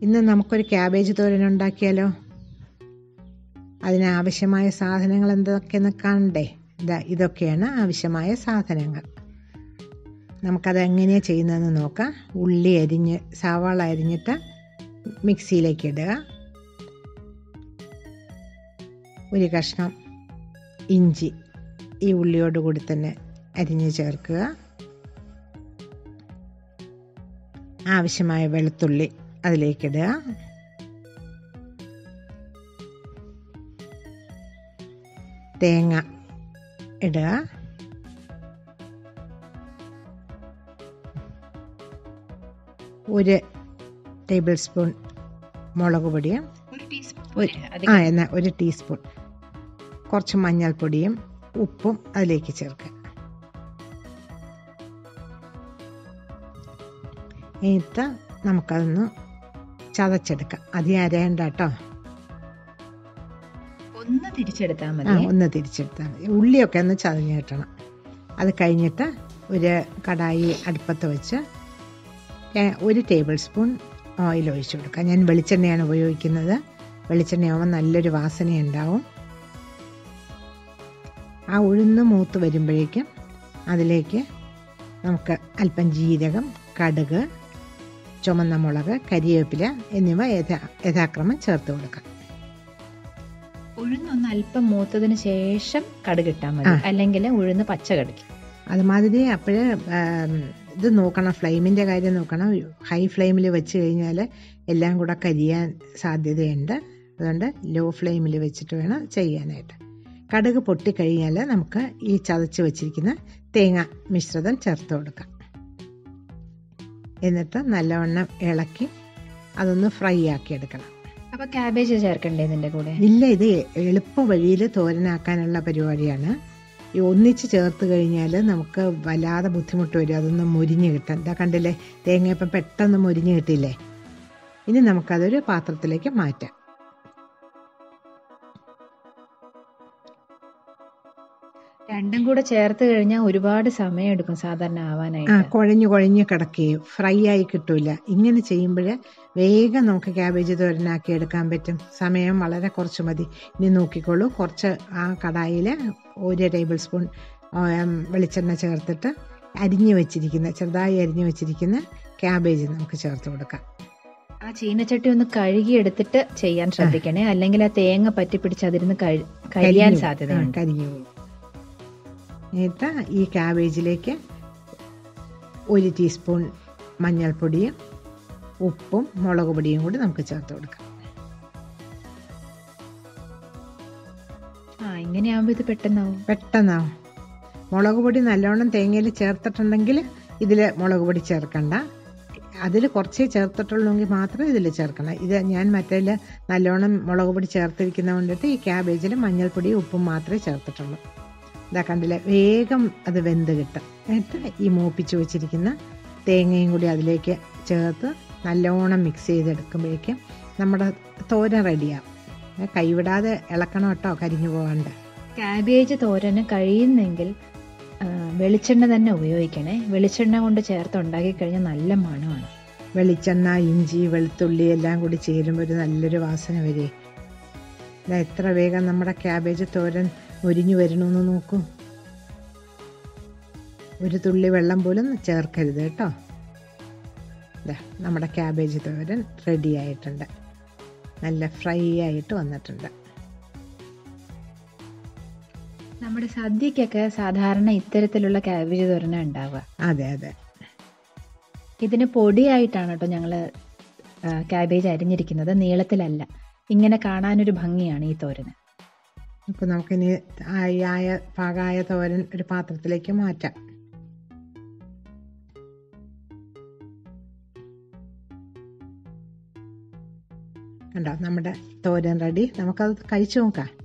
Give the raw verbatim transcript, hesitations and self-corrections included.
ഇന്ന് നമുക്കൊരു ക്യാബേജ് തോരൻ ഉണ്ടാക്കിയാലോ? അതിനാവശ്യമായ സാധനങ്ങൾ എന്തൊക്കെയെന്ന് കാണണ്ടേ? ഇതാ ഇതൊക്കെയാണ് ആവശ്യമായ സാധനങ്ങൾ. നമുക്കത് എങ്ങനെയാണ് ചെയ്യുന്നതെന്ന് നോക്കാം. ഉള്ളി അരിഞ്ഞ് സവാള അരിഞ്ഞിട്ട് മിക്സിയിലേക്ക് ഇടുക. ഒരു കഷ്ണം ഇഞ്ചി ഈ ഉള്ളിയോട് കൂടി തന്നെ അരിഞ്ഞ് ചേർക്കുക. ആവശ്യമായ വെളുത്തുള്ളി അതിലേക്കിടുക. തേങ്ങ ഇടുക. ഒരു ടേബിൾ സ്പൂൺ മുളക് പൊടിയും ആ എന്നാൽ ഒരു ടീസ്പൂൺ കുറച്ച് മഞ്ഞൾപ്പൊടിയും ഉപ്പും അതിലേക്ക് ചേർക്കുക. എന്നിട്ട് നമുക്കതൊന്ന് ചതച്ചെടുക്കാം. അധികം അരയണ്ട കേട്ടോ. ഒന്ന് തിരിച്ചെടുത്താൽ മതി. ആ ഒന്ന് തിരിച്ചെടുത്താൽ മതി. ഉള്ളിയൊക്കെ ഒന്ന് ചതഞ്ഞ് കിട്ടണം. അത് കഴിഞ്ഞിട്ട് ഒരു കടായി അടുപ്പത്ത് വെച്ച് ഒരു ടേബിൾ സ്പൂൺ ഓയിൽ ഒഴിച്ചു കൊടുക്കുക. ഞാൻ വെളിച്ചെണ്ണയാണ് ഉപയോഗിക്കുന്നത്. വെളിച്ചെണ്ണയാവുമ്പോൾ നല്ലൊരു വാസനയുണ്ടാവും. ആ ഉഴുന്ന് മൂത്ത് വരുമ്പോഴേക്കും അതിലേക്ക് നമുക്ക് അല്പം ജീരകം, കടുക്, ചുമന്ന മുളക്, കരിവേപ്പില എന്നിവ യഥാ യഥാക്രമം ചേർത്ത് കൊടുക്കാം. ഉഴുന്നൊന്ന് അല്പം മൂത്തതിന് ശേഷം കടുകിട്ടാൽ മതി, അല്ലെങ്കിൽ ഉഴുന്ന് പച്ച കടുകി. അതുമാതിരി അപ്പോഴേ ഇത് നോക്കണം, ഫ്ലെയിമിൻ്റെ കാര്യം നോക്കണം. ഹൈ ഫ്ലെയിമിൽ വെച്ച് കഴിഞ്ഞാൽ എല്ലാം കൂടെ കരിയാൻ സാധ്യതയുണ്ട്. അതുകൊണ്ട് ലോ ഫ്ലെയിമിൽ വെച്ചിട്ട് വേണം ചെയ്യാനായിട്ട്. കടുക് പൊട്ടിക്കഴിഞ്ഞാൽ നമുക്ക് ഈ ചതച്ച് വെച്ചിരിക്കുന്ന തേങ്ങ മിശ്രിതം ചേർത്ത് കൊടുക്കാം. എന്നിട്ട് നല്ലവണ്ണം ഇളക്കി അതൊന്ന് ഫ്രൈ ആക്കി എടുക്കണം. അപ്പോൾ ക്യാബേജ് ചേർക്കണ്ടേ ഇതിൻ്റെ കൂടെ? ഇല്ല, ഇത് എളുപ്പ വഴിയിൽ തോരനാക്കാനുള്ള പരിപാടിയാണ്. ഈ ഒന്നിച്ച് ചേർത്ത് കഴിഞ്ഞാൽ നമുക്ക് വല്ലാതെ ബുദ്ധിമുട്ട് വരും. അതൊന്ന് മുരിഞ്ഞ് കിട്ടാൻ. എന്താ കണ്ടില്ലേ, തേങ്ങ ഇപ്പം പെട്ടെന്ന് മുരിഞ്ഞ് കിട്ടില്ലേ. ഇനി നമുക്കതൊരു പാത്രത്തിലേക്ക് മാറ്റാം. രണ്ടും കൂടെ ചേർത്ത് കഴിഞ്ഞാൽ ഒരുപാട് സമയം എടുക്കും സാധാരണ ആവാനായിട്ട്. ആ കുഴഞ്ഞു കുഴഞ്ഞു കിടക്കുകയും ഫ്രൈ ആയി കിട്ടൂല. ഇങ്ങനെ ചെയ്യുമ്പോൾ വേഗം നമുക്ക് ക്യാബേജ് തോരനാക്കി എടുക്കാൻ പറ്റും. സമയം വളരെ കുറച്ച് മതി. ഇനി നോക്കിക്കോളൂ, കുറച്ച് ആ കടായിൽ ഒരു ടേബിൾ സ്പൂൺ വെളിച്ചെണ്ണ ചേർത്തിട്ട് അരിഞ്ഞു വെച്ചിരിക്കുന്ന ചെറുതായി അരിഞ്ഞു വെച്ചിരിക്കുന്ന ക്യാബേജ് നമുക്ക് ചേർത്ത് കൊടുക്കാം. ആ ചീനച്ചട്ടി ഒന്ന് കഴുകി എടുത്തിട്ട് ചെയ്യാൻ ശ്രദ്ധിക്കണേ, അല്ലെങ്കിൽ ആ തേങ്ങ പറ്റി പിടിച്ച് അതിരുന്ന് കരിയാൻ സാധ്യതയുണ്ട്. കരിഞ്ഞു പോകും. എന്നിട്ട് ഈ ക്യാബേജിലേക്ക് ഒരു ടീസ്പൂൺ മഞ്ഞൾപ്പൊടിയും ഉപ്പും മുളക് പൊടിയും കൂടി നമുക്ക് ചേർത്ത് കൊടുക്കാം. ആ ഇങ്ങനെയാകുമ്പോൾ ഇത് പെട്ടെന്നാവും പെട്ടെന്നാവും മുളക് പൊടി നല്ലോണം തേങ്ങയിൽ ചേർത്തിട്ടുണ്ടെങ്കിൽ ഇതിൽ മുളക് പൊടി ചേർക്കണ്ട. അതിൽ കുറച്ചേ ചേർത്തിട്ടുള്ളെങ്കിൽ മാത്രം ഇതിൽ ചേർക്കണം. ഇത് ഞാൻ മറ്റേതിൽ നല്ലോണം മുളക് പൊടി ചേർത്തിരിക്കുന്നത് കൊണ്ടിട്ട് ഈ ക്യാബേജിൽ മഞ്ഞൾപ്പൊടിയും ഉപ്പും മാത്രമേ ചേർത്തിട്ടുള്ളൂ. ഇതാ കണ്ടില്ലേ, വേഗം അത് വെന്ത് കിട്ടും. എന്നിട്ട് ഈ മൂപ്പിച്ച് വെച്ചിരിക്കുന്ന തേങ്ങയും കൂടി അതിലേക്ക് ചേർത്ത് നല്ലോണം മിക്സ് ചെയ്തെടുക്കുമ്പോഴേക്കും നമ്മുടെ തോരൻ റെഡിയാവും. കൈവിടാതെ ഇളക്കണം കേട്ടോ, കരിഞ്ഞു പോകാണ്ട്. ക്യാബേജ് തോരന് കഴിയുന്നെങ്കിൽ വെളിച്ചെണ്ണ തന്നെ ഉപയോഗിക്കണേ. വെളിച്ചെണ്ണ കൊണ്ട് ചേർത്ത് ഉണ്ടാക്കി കഴിഞ്ഞാൽ നല്ല മണമാണ്. വെളിച്ചെണ്ണ, ഇഞ്ചി, വെളുത്തുള്ളി എല്ലാം കൂടി ചേരുമ്പോൾ ഒരു നല്ലൊരു വാസന വരെ. ഇതാ എത്ര വേഗം നമ്മുടെ ക്യാബേജ് തോരൻ ഒരിഞ്ഞു വരണമെന്ന് നോക്കൂ. ഒരു തുള്ളി വെള്ളം പോലും ചേർക്കരുത് കേട്ടോ. ഇതാ നമ്മുടെ ക്യാബേജ് തോരൻ റെഡി ആയിട്ടുണ്ട്. നല്ല ഫ്രൈ ആയിട്ട് വന്നിട്ടുണ്ട്. നമ്മുടെ സദ്യക്കൊക്കെ സാധാരണ ഇത്തരത്തിലുള്ള ക്യാബേജ് തോരന ഉണ്ടാവുക. അതെ അതെ, ഇതിന് പൊടിയായിട്ടാണ് കേട്ടോ ഞങ്ങൾ ക്യാബേജ് അരിഞ്ഞിരിക്കുന്നത്, നീളത്തിലല്ല. ഇങ്ങനെ കാണാനൊരു ഭംഗിയാണ് ഈ തോരന്. അപ്പോൾ നമുക്കിനി ആയ പാകായ തോരൻ ഒരു പാത്രത്തിലേക്ക് മാറ്റാം. കണ്ടോ, നമ്മുടെ തോരൻ റെഡി. നമുക്കത് കഴിച്ചു നോക്കാം.